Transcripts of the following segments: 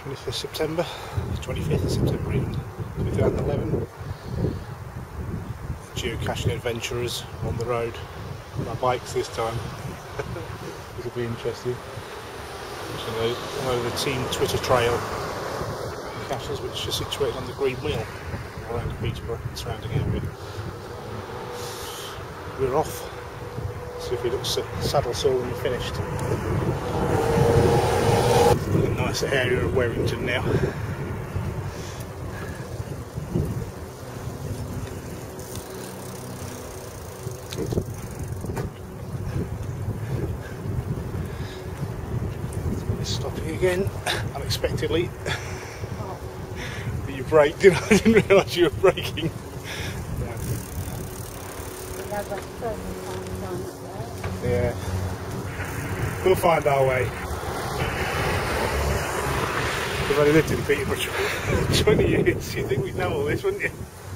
25th September, 25th September even, 2011. Geocaching adventurers on the road. My bikes this time. This will be interesting. Over the team Twitter trail caches, which are situated on the Greenwheel around Peterborough and surrounding area. We're off. See if we look saddle sore when we're finished. A nice area of Warrington now. Stopping again, unexpectedly. But you braked, didn't I? I didn't realise you were braking. Yeah. We'll find our way. We've only lived in Peterborough for 20 years. You'd think we'd know all this, wouldn't you?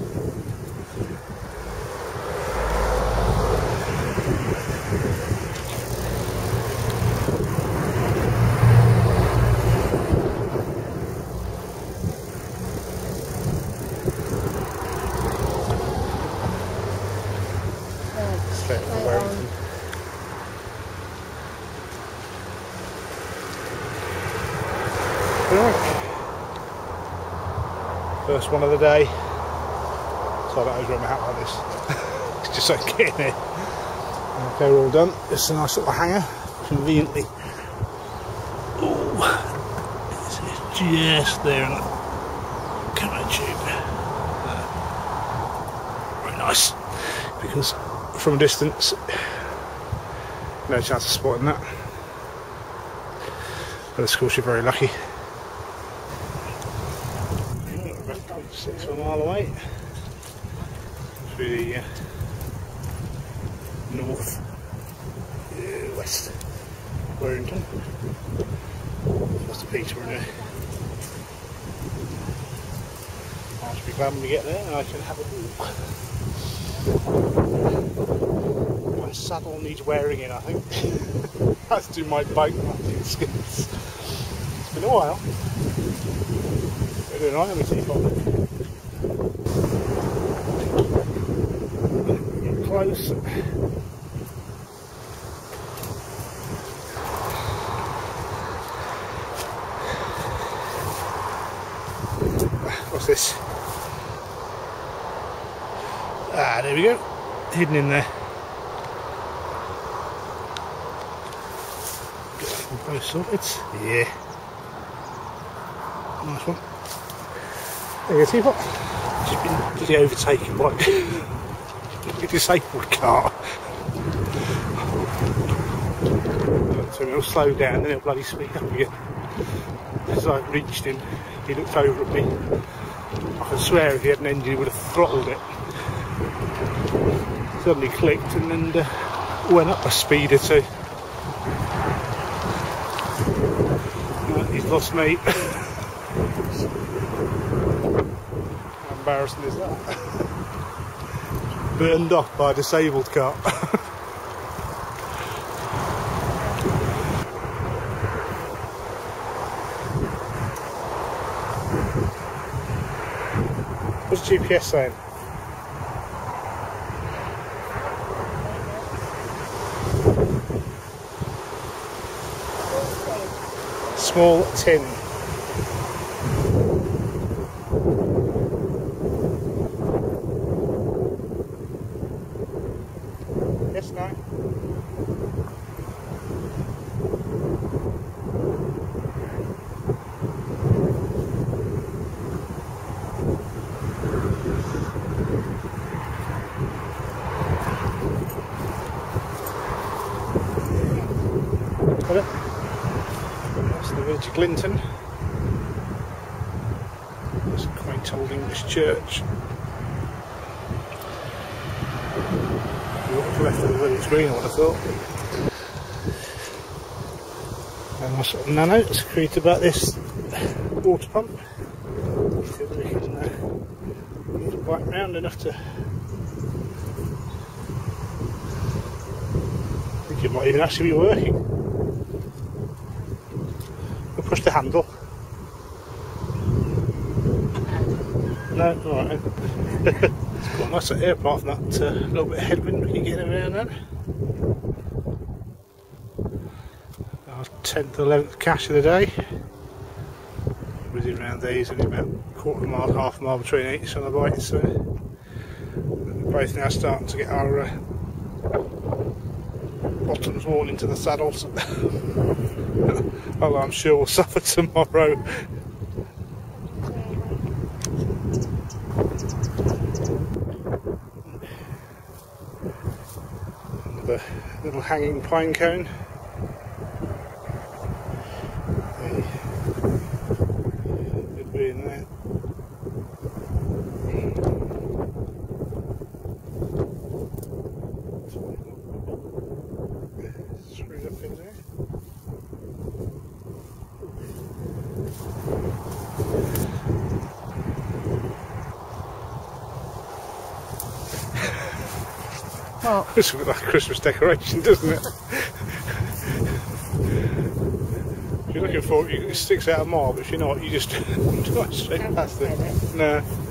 First one of the day. So I don't always wear my hat like this. It's just so I can get in here. Okay, we're all done. It's a nice little hanger, conveniently. Ooh, it's just there in the camera tube. Very nice, because from a distance, no chance of spotting that. But of course, you're very lucky. 6 mile away through the north west Warrington. That's the Peterborough now. I should be glad when we get there and I can have a walk. My saddle needs wearing in, I think. That's to my bike riding skills. It's been a while. We're doing alright, let me take close. What's this? Ah, there we go. Hidden in there. Get that one close sorted. Yeah. Nice one. There you go, teapot. Just been bloody overtaken by a disabled car. So it'll slow down, then it'll bloody speed up again. As I reached him, he looked over at me. I can swear if he had an engine, he would have throttled it. Suddenly clicked and then went up a speed or two. He's lost me. How embarrassing is that? Burned off by a disabled car. What's GPS saying? Small tin. Yes, no. Got it. That's the village of Glinton. There's a quaint old English church. What's left of the village green, I would have thought. And my sort of nanotes create about this water pump. See if we can get it right round enough to. I think it might even actually be working. We'll push the handle. No, alright. It's quite nice out here apart from that little bit of headwind we keep getting around then. Our 10th, 11th cache of the day. Whizzing around these, only about a quarter of a mile, half a mile between each on the bite, so we're both now starting to get our bottoms worn into the saddles. Although I'm sure we'll suffer tomorrow. The little hanging pine cone. Could be in there. Screwed up in there. Well, This looks like a Christmas decoration, doesn't it? If you're looking for it, it sticks out a mile, but if you're not, you just drive straight past it. No.